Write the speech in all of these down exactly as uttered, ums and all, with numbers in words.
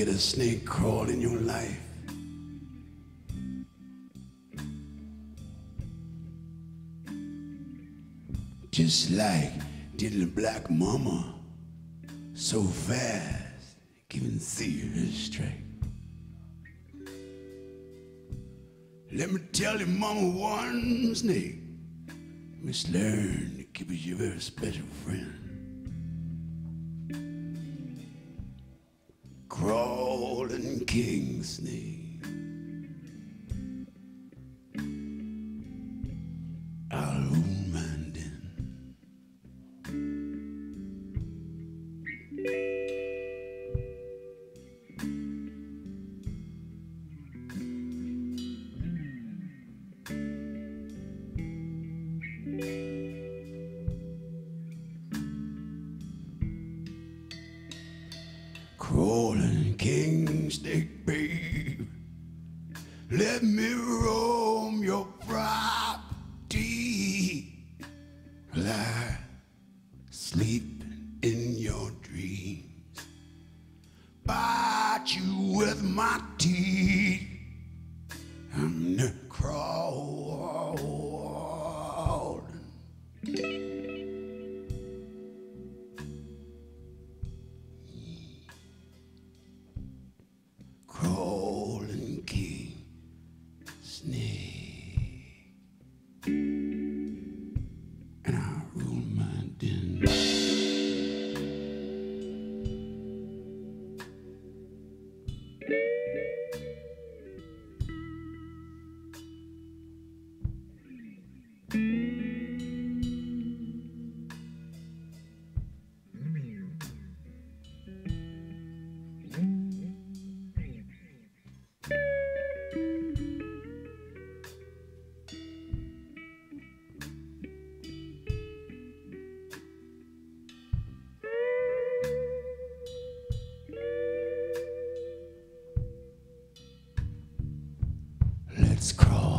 get a snake crawl in your life? Just like diddly black mama, so fast, giving theater straight. Let me tell you, mama, one snake must learn to keep as your very special friend. Crawling king snake, I'll rule mine den. Crawling king snake, babe, let me roam your property. Lie, sleep in your dreams, bite you with my teeth. I'm the crawling. Crawling king snake, and I rule my den. Let's crawl.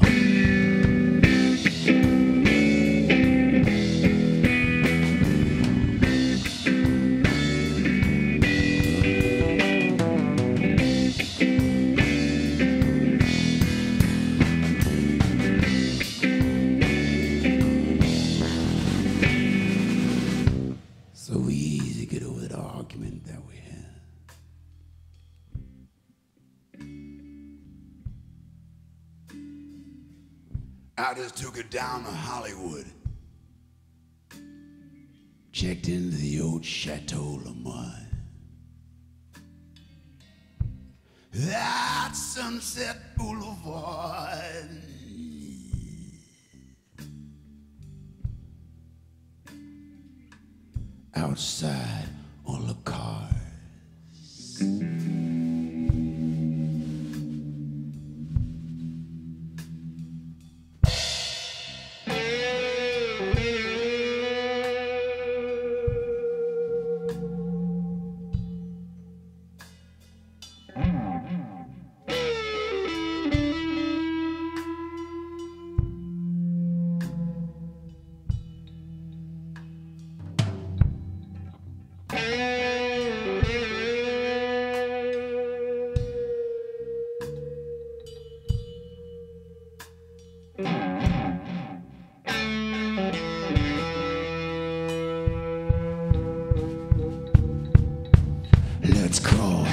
So easy to get over that argument that we had. I just took it down to Hollywood, checked into the old Chateau Lamoille. That Sunset Boulevard. Outside, all the cars. Let's crawl.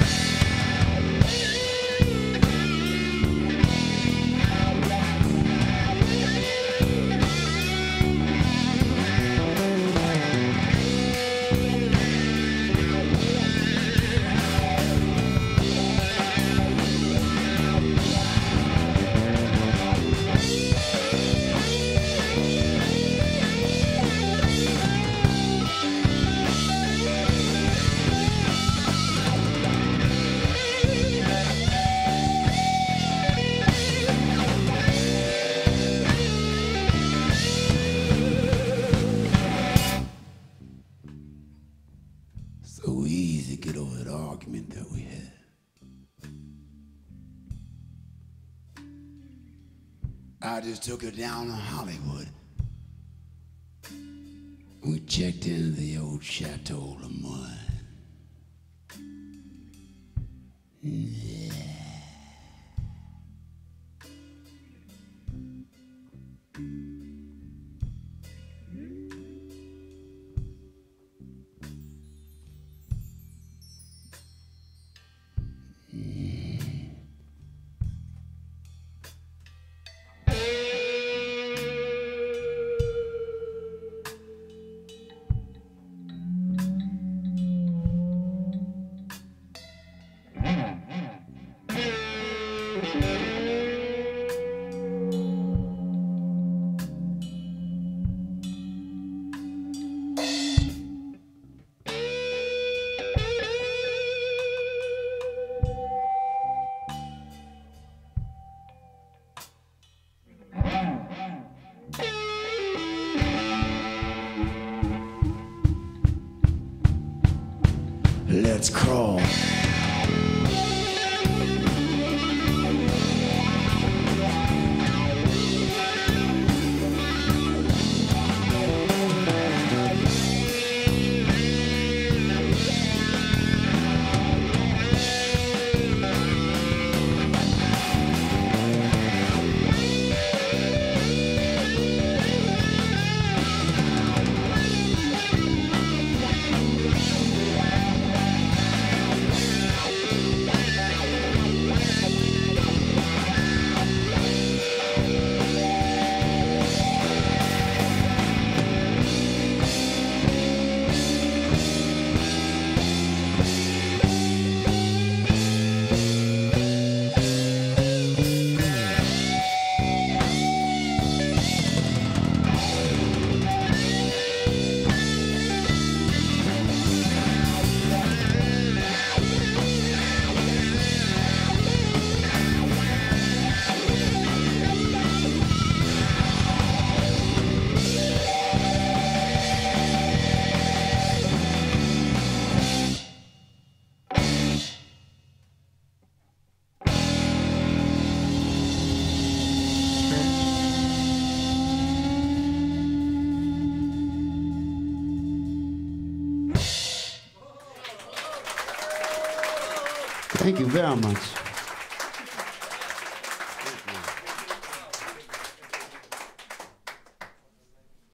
So easy to get over that argument that we had. I just took her down to Hollywood. We checked into the old Chateau Lamoille. Let's crawl. Thank you very much.